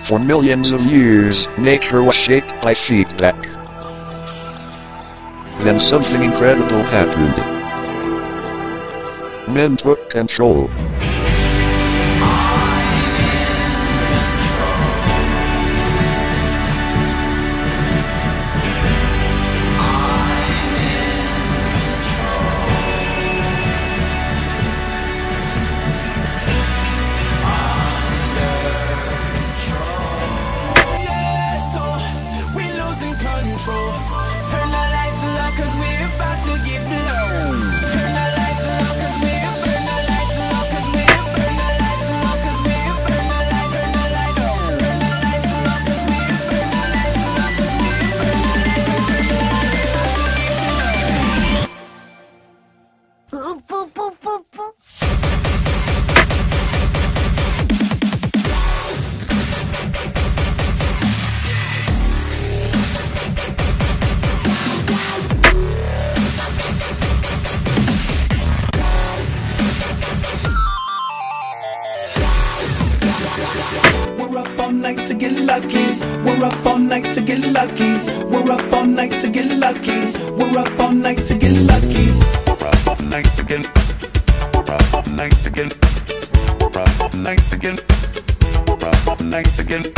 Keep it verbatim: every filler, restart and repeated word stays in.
For millions of years, nature was shaped by feedback. Then something incredible happened. Men took control. Turn the lights low, cause we're about to get blown. Turn the lights low, cause we're burn the lights low, cause we're burn the lights low, cause we're burn the lights, turn the lights low, turn the lights low, cause we're burn the lights low, cause we're burn the lights, turn the lights, boop, boop, boop, boop, boop. We're up all night to get lucky. We're up all night to get lucky. We're up all night to get lucky. We're up all night to get lucky. We're up all night to get. We're up all night to get. We're up all night to get. We're up all night to get.